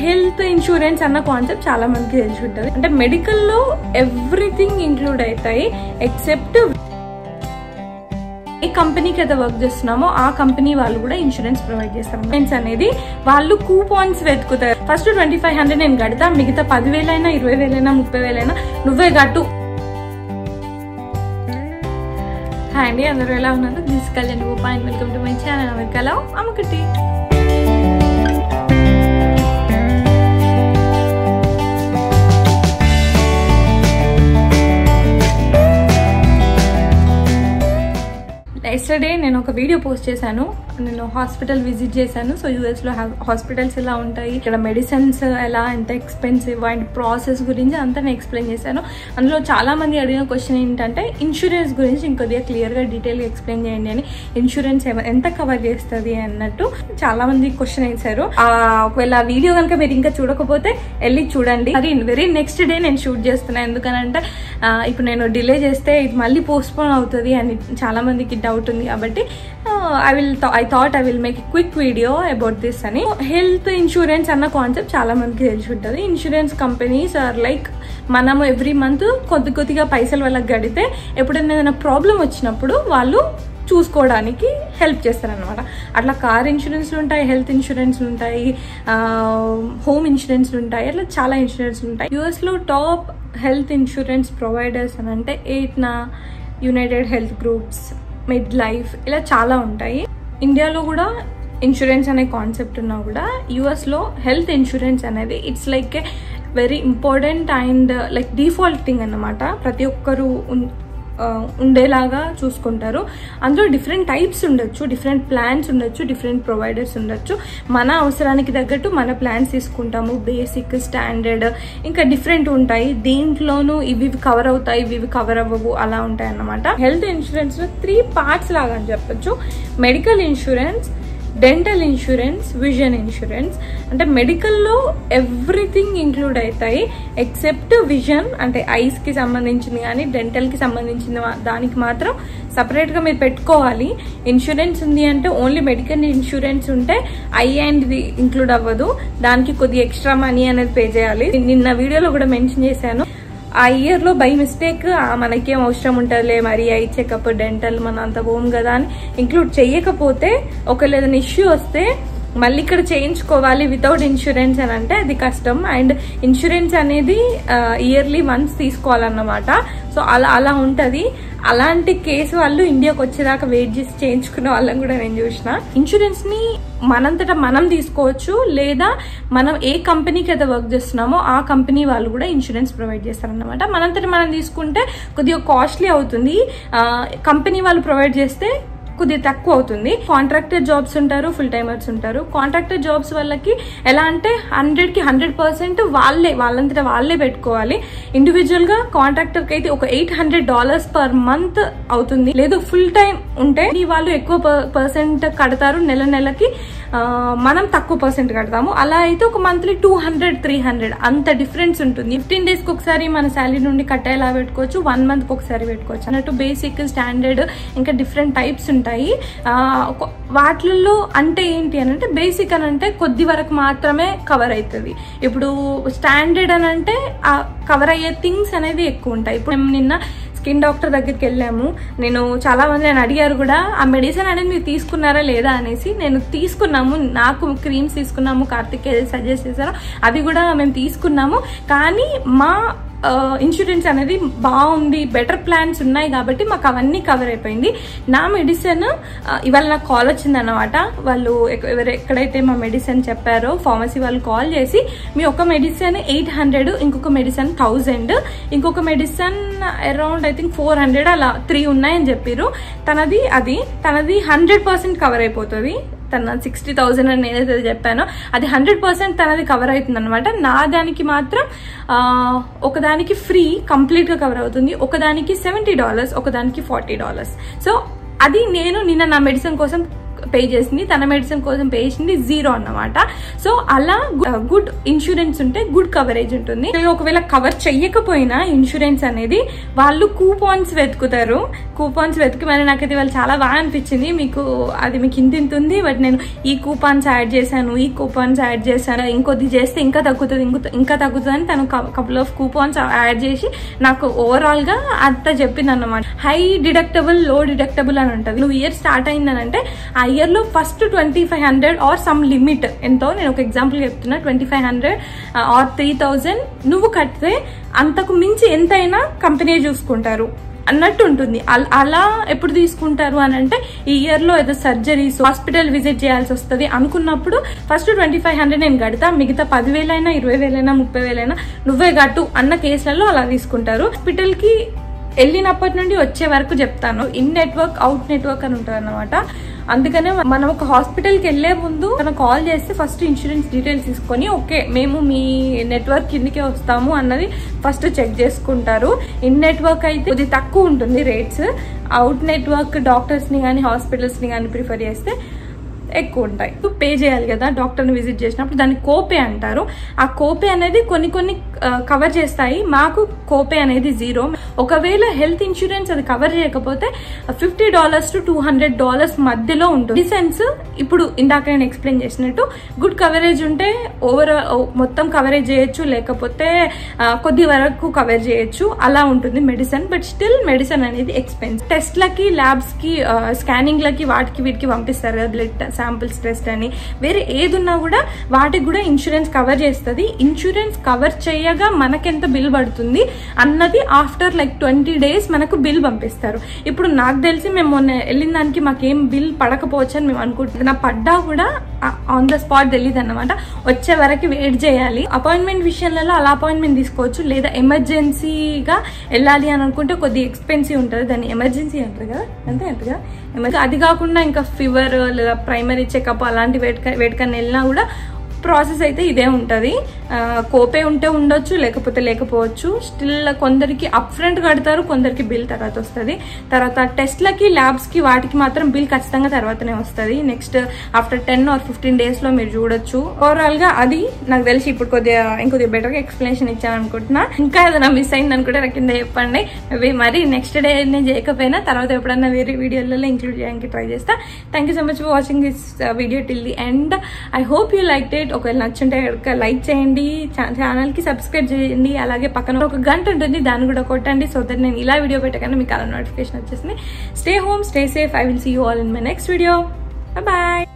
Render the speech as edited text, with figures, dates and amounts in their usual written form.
Health insurance అన్న concept చాలా మందికి తెలిసి ఉంటుంది. అంటే మెడికల్ లో ఎవ్రీథింగ్ ఇంక్లూడ్ అవుతాయి ఎక్సెప్ట్ ఏ కంపెనీకి అయితే వర్క్ చేస్తున్నామో ఆ కంపెనీ వాళ్ళు కూడా ఇన్సూరెన్స్ ప్రొవైడ్ చేస్తారు. ఇన్సూరెన్స్ అనేది వాళ్ళు కూపాన్స్ వెతుకుతారు. ఫస్ట్ 2500 నేను కడతా, మిగతా 10,000 అయినా 20,000 అయినా 30,000 అయినా నువ్వే కట్టు. హాయ్ అండి, అందరూ ఎలా ఉన్నారు? This Kalyan Gopa and welcome to my channel అమెరికాలో అమ్మకటి. ఎస్టర్డే నేను ఒక వీడియో పోస్ట్ చేశాను. నేను హాస్పిటల్ విజిట్ చేశాను. సో యూఎస్లో హాస్పిటల్స్ ఎలా ఉంటాయి, ఇక్కడ మెడిసిన్స్ ఎలా, ఎంత ఎక్స్పెన్సివ్ అండ్ ప్రాసెస్ గురించి అంతా నేను ఎక్స్ప్లెయిన్ చేశాను. అందులో చాలా మంది అడిగిన క్వశ్చన్ ఏంటంటే ఇన్సూరెన్స్ గురించి ఇంకొద్దిగా క్లియర్గా డీటెయిల్గా ఎక్స్ప్లెయిన్ చేయండి అని. ఇన్సూరెన్స్ ఎంత కవర్ చేస్తుంది అన్నట్టు చాలా మంది క్వశ్చన్ వేశారు. ఒకవేళ ఆ వీడియో కనుక మీరు ఇంకా చూడకపోతే వెళ్ళి చూడండి. అది వెరీ నెక్స్ట్ డే నేను షూట్ చేస్తున్నాను. ఎందుకనంటే ఇప్పుడు నేను డిలే చేస్తే ఇది మళ్ళీ పోస్ట్పోన్ అవుతుంది అని చాలా మందికి డౌట్ ఉంది. కాబట్టి I thought I will make a quick video about this అని. హెల్త్ ఇన్సూరెన్స్ అన్న కాన్సెప్ట్ చాలా మందికి తెలిసి ఉంటుంది. ఇన్సూరెన్స్ కంపెనీస్ ఆర్ లైక్ మనము ఎవ్రీ మంత్ కొద్దిగా పైసలు వాళ్ళకి గడితే ఎప్పుడైనా ఏదైనా ప్రాబ్లం వచ్చినప్పుడు వాళ్ళు చూసుకోవడానికి హెల్ప్ చేస్తారనమాట. అట్లా కార్ ఇన్సూరెన్స్లు ఉంటాయి, హెల్త్ ఇన్సూరెన్స్లు ఉంటాయి, హోమ్ ఇన్సూరెన్స్లు ఉంటాయి, అట్లా చాలా ఇన్సూరెన్స్లు ఉంటాయి. యూఎస్లో టాప్ హెల్త్ ఇన్సూరెన్స్ ప్రొవైడర్స్ అని అంటే Aetna, United Health groups, mid life, ఇలా చాలా ఉంటాయి. ఇండియాలో కూడా ఇన్సూరెన్స్ అనే కాన్సెప్ట్ ఉన్నా కూడా యూఎస్లో హెల్త్ ఇన్సూరెన్స్ అనేది it's like a very important and like default thing అన్నమాట. ప్రతి ఒక్కరు ఉండేలాగా చూసుకుంటారు. అందులో డిఫరెంట్ టైప్స్ ఉండొచ్చు, డిఫరెంట్ ప్లాన్స్ ఉండొచ్చు, డిఫరెంట్ ప్రొవైడర్స్ ఉండొచ్చు. మన అవసరానికి తగ్గట్టు మన ప్లాన్స్ తీసుకుంటాము. బేసిక్, స్టాండర్డ్, ఇంకా డిఫరెంట్ ఉంటాయి. దీంట్లోనూ ఇవి కవర్ అవుతాయి, ఇవి కవర్ అవ్వవు, అలా ఉంటాయి అన్నమాట. హెల్త్ ఇన్సూరెన్స్ లో 3 పార్ట్స్ లాగా అని చెప్పొచ్చు. Medical insurance, dental insurance, vision insurance. అంటే మెడికల్లో ఎవ్రీథింగ్ ఇంక్లూడ్ అవుతాయి ఎక్సెప్ట్ విజన్, అంటే ఐస్ కి సంబంధించింది కానీ డెంటల్ కి సంబంధించిన దానికి మాత్రం సపరేట్గా మీరు పెట్టుకోవాలి. ఇన్సూరెన్స్ ఉంది అంటే ఓన్లీ మెడికల్ ఇన్సూరెన్స్ ఉంటే ఐ అండ్ ఇది ఇంక్లూడ్ అవ్వదు. దానికి కొద్దిగా ఎక్స్ట్రా మనీ అనేది పే చేయాలి. నిన్న వీడియోలో కూడా మెన్షన్ చేశాను. ఆ ఇయర్లో బై మిస్టేక్ మనకేం అవసరం ఉంటుందిలే మరి ఐ చెకప్, డెంటల్ మన అంత హోమ్ కదా అని ఇంక్లూడ్ చేయకపోతే ఒకవేళ ఏదైనా ఇష్యూ వస్తే మళ్ళీ ఇక్కడ చేయించుకోవాలి వితౌట్ ఇన్సూరెన్స్ అని అంటే అది కష్టం. అండ్ ఇన్సూరెన్స్ అనేది ఇయర్లీ వన్స్ తీసుకోవాలన్నమాట. సో అలా ఉంటుంది. అలాంటి కేసు వాళ్ళు ఇండియాకి వచ్చేదాకా వెయిట్ చేసి చేయించుకునే వాళ్ళని కూడా నేను చూసిన. ఇన్సూరెన్స్ ని మనంతటా మనం తీసుకోవచ్చు, లేదా మనం ఏ కంపెనీకి అయితే వర్క్ చేస్తున్నామో ఆ కంపెనీ వాళ్ళు కూడా ఇన్సూరెన్స్ ప్రొవైడ్ చేస్తారన్నమాట. మనంతటా మనం తీసుకుంటే కొద్దిగా కాస్ట్లీ అవుతుంది. కంపెనీ వాళ్ళు ప్రొవైడ్ చేస్తే కొద్దిగా తక్కువ అవుతుంది. కాంట్రాక్టర్ జాబ్స్ ఉంటారు, ఫుల్ టైమర్స్ ఉంటారు. కాంట్రాక్టర్ జాబ్స్ వాళ్ళకి ఎలా అంటే 100కి 100% వాళ్ళంతటా వాళ్ళే పెట్టుకోవాలి. ఇండివిజువల్ గా కాంట్రాక్టర్ కి అయితే ఒక $800 per month అవుతుంది. లేదు ఫుల్ టైం ఉంటే వాళ్ళు ఎక్కువ పర్సెంట్ కడతారు, నెలకి మనం తక్కువ పర్సెంట్ కడతాము. అలా అయితే ఒక మంత్లీ 200-300 అంత డిఫరెన్స్ ఉంటుంది. 15 days కి ఒకసారి మన శాలరీ నుండి కట్టేలా పెట్టుకోవచ్చు, 1 month కి ఒకసారి పెట్టుకోవచ్చు అన్నట్టు. బేసిక్, స్టాండర్డ్, ఇంకా డిఫరెంట్ టైప్స్ ఉంటాయి. వాటిల్లో అంటే ఏంటి అని అంటే బేసిక్ అని అంటే కొద్ది వరకు మాత్రమే కవర్ అవుతుంది. ఇప్పుడు స్టాండర్డ్ అని అంటే కవర్ అయ్యే థింగ్స్ అనేది ఎక్కువ ఉంటాయి. ఇప్పుడు మేము నిన్న స్కిన్ డాక్టర్ దగ్గరికి వెళ్ళాము. చాలా మంది నేను అడిగారు కూడా ఆ మెడిసిన్ అనేది మీరు తీసుకున్నారా లేదా అనేసి. నేను తీసుకున్నాము, నాకు క్రీమ్స్ తీసుకున్నాము, కార్తిక్ సజెస్ట్ చేశారు, అవి కూడా మేము తీసుకున్నాము. కానీ మా ఇన్సూరెన్స్ అనేది బాగుంది, బెటర్ ప్లాన్స్ ఉన్నాయి కాబట్టి మాకు అవన్నీ కవర్ అయిపోయింది. నా మెడిసిన్ ఇవాళ నాకు కాల్ వచ్చింది అన్నమాట. వాళ్ళు ఎక్కడైతే మా మెడిసిన్ చెప్పారో ఫార్మసీ వాళ్ళు కాల్ చేసి మీ ఒక మెడిసిన్ 800, ఇంకొక మెడిసిన్ 1000, ఇంకొక మెడిసిన్ అరౌండ్ ఐ థింక్ 400, అలా 3 ఉన్నాయని చెప్పారు. తనది 100% కవర్ అయిపోతుంది. తన 60,000 అని ఏదైతే చెప్పానో అది 100% తనది కవర్ అవుతుంది అనమాట. నా దానికి మాత్రం ఒకదానికి ఫ్రీ కంప్లీట్ గా కవర్ అవుతుంది, ఒకదానికి $70, ఒకదానికి $40. సో అది నేను నిన్న నా మెడిసిన్ కోసం పే చేసింది, తన మెడిసిన్ కోసం పే చేసింది 0 అన్నమాట. సో అలా గుడ్ ఇన్సూరెన్స్ ఉంటే గుడ్ కవరేజ్ ఉంటుంది. ఒకవేళ కవర్ చెయ్యకపోయినా ఇన్సూరెన్స్ అనేది వాళ్ళు కూపాన్స్ వెతుకుతారు. కూపాన్స్ వెతికి మరి నాకైతే వాళ్ళు చాలా బాగా అనిపించింది. మీకు ఇంత ఉంది, బట్ నేను ఈ కూపాన్స్ యాడ్ చేశాను, ఈ కూపాన్స్ యాడ్ చేశాను, ఇంకొద్ది చేస్తే ఇంకా తగ్గుతుంది అని తను కపుల్ ఆఫ్ కూపాన్స్ యాడ్ చేసి నాకు ఓవరాల్ గా అంతా చెప్పింది అన్నమాట. హై డిడక్టబుల్, లో డిడక్టబుల్ అని ఉంటుంది. నువ్వు ఇయర్ స్టార్ట్ అయిందనంటే ఆ ఇయర్ లో ఫస్ట్ 2500 ఆర్ సమ్ లిమిట్ ఎంతో, నేను ఒక ఎగ్జాంపుల్ చెప్తున్నా, 2500 ఆర్ 3000 నువ్వు కడితే అంతకు మించి ఎంతైనా కంపెనీ చూసుకుంటారు అన్నట్టు ఉంటుంది. అలా ఎప్పుడు తీసుకుంటారు అని అంటే ఈ ఇయర్ లో ఏదో సర్జరీస్, హాస్పిటల్ విజిట్ చేయాల్సి వస్తుంది అనుకున్నప్పుడు ఫస్ట్ 2500 నేను కడతా, మిగతా 10,000 అయినా 20,000 అయినా 30,000 అయినా నువ్వే కట్టు అన్న కేసులలో అలా తీసుకుంటారు. హాస్పిటల్ కి వెళ్ళినప్పటి నుండి వచ్చే వరకు చెప్తాను, ఇన్ నెట్వర్క్ అవుట్ నెట్వర్క్ అని ఉంటుంది అన్నమాట. అందుకనే మనం ఒక హాస్పిటల్కి వెళ్లే ముందు తన కాల్ చేస్తే ఫస్ట్ ఇన్సూరెన్స్ డీటెయిల్స్ తీసుకొని ఓకే మేము మీ నెట్వర్క్ కిందకే వస్తాము అన్నది ఫస్ట్ చెక్ చేసుకుంటారు. ఇన్ నెట్వర్క్ అయితే కొద్ది తక్కువ ఉంటుంది రేట్స్, అవుట్ నెట్వర్క్ డాక్టర్స్ ని కానీ హాస్పిటల్స్ ని కానీ ప్రిఫర్ చేస్తే ఎక్కువ ఉంటాయి. పే చేయాలి కదా డాక్టర్ని విజిట్ చేసినప్పుడు, దాన్ని కోపే అంటారు. ఆ కోపే అనేది కొన్ని కవర్ చేస్తాయి, మాకు కోపే అనేది 0. ఒకవేళ హెల్త్ ఇన్సూరెన్స్ అది కవర్ చేయకపోతే $50 to $200 మధ్యలో ఉంటుంది. డిసెన్స్ ఇప్పుడు ఇందాక నేను ఎక్స్ప్లెయిన్ చేసినట్టు గుడ్ కవరేజ్ ఉంటే మొత్తం కవరేజ్ చేయొచ్చు, లేకపోతే కొద్ది వరకు కవర్ చేయొచ్చు, అలా ఉంటుంది మెడిసిన్. బట్ స్టిల్ మెడిసిన్ అనేది ఎక్స్పెన్స్. టెస్ట్లకి, ల్యాబ్స్ కి, స్కానింగ్ లకి వాటికి వీటికి పంపిస్తారు కదా, బ్లడ్ శాంపిల్స్ టెస్ట్ అని, వేరే ఏది ఉన్నా కూడా వాటికి కూడా ఇన్సూరెన్స్ కవర్ చేస్తుంది. ఇన్సూరెన్స్ కవర్ చేయగా మనకెంత బిల్ పడుతుంది అన్నది ఆఫ్టర్ 20 days మనకు బిల్ పంపిస్తారు. ఇప్పుడు నాకు తెలిసి మేము మొన్న వెళ్ళిన దానికి మాకేం బిల్ పడకపోవచ్చు అని మేము అనుకుంటున్నాం. నా పడ్డా కూడా ఆన్ ద స్పాట్ తెలియదు అన్నమాట, వచ్చే వరకు వెయిట్ చేయాలి. అపాయింట్మెంట్ విషయంలో అలా అపాయింట్మెంట్ తీసుకోవచ్చు, లేదా ఎమర్జెన్సీగా వెళ్ళాలి అని అనుకుంటే కొద్దిగా ఎక్స్పెన్సివ్ ఉంటుంది, దాన్ని ఎమర్జెన్సీ అంటారు కదా, అంతేగా. అది కాకుండా ఇంకా ఫీవర్ లేదా ప్రైమరీ చెకప్ అలాంటి వేటికన్నా వెళ్ళినా కూడా ప్రాసెస్ అయితే ఇదే ఉంటుంది. కోపే ఉంటే ఉండొచ్చు, లేకపోతే లేకపోవచ్చు. స్టిల్ కొందరికి అప్ ఫ్రంట్ కడతారు, కొందరికి బిల్ తర్వాత వస్తుంది. తర్వాత టెస్ట్లకి, ల్యాబ్స్కి వాటికి మాత్రం బిల్ ఖచ్చితంగా తర్వాతనే వస్తుంది. నెక్స్ట్ ఆఫ్టర్ 10 or 15 days లో మీరు చూడొచ్చు. ఓవరాల్ గా అది నాకు తెలిసి ఇప్పుడు ఇంకొద్దిగా బెటర్గా ఎక్స్ప్లెనేషన్ ఇచ్చాను అనుకుంటున్నా. ఇంకా ఏదైనా మిస్ అయింది అనుకుంటే నాకు కింద చెప్పండి. మరి నెక్స్ట్ డే నేను చేయకపోయినా తర్వాత ఎప్పుడన్నా వేరే వీడియోలలో ఇంక్లూడ్ చేయడానికి ట్రై చేస్తా. Thank you so much for watching this video till the end. I hope you like it. ఒకవేళ నచ్చుంటే లైక్ చేయండి, ఛానల్ కి సబ్స్క్రైబ్ చేయండి, అలాగే పక్కన ఒక గంట ఉంటుంది దాన్ని కూడా కొట్టండి, సో దట్ నేను ఇలా వీడియో పెట్టగానే మీకు అలా నోటిఫికేషన్ వచ్చేసింది. Stay home, stay safe. I will see you all in my next video. Bye.